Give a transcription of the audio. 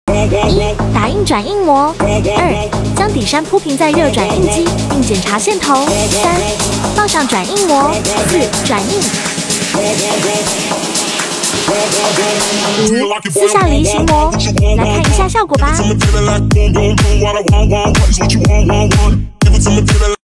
1. 打印转印模。2. 将底衫铺平在热转印机，并检查线头。3. 放上转印模。4. 转印。5. 撕下梨形膜，来看一下效果吧。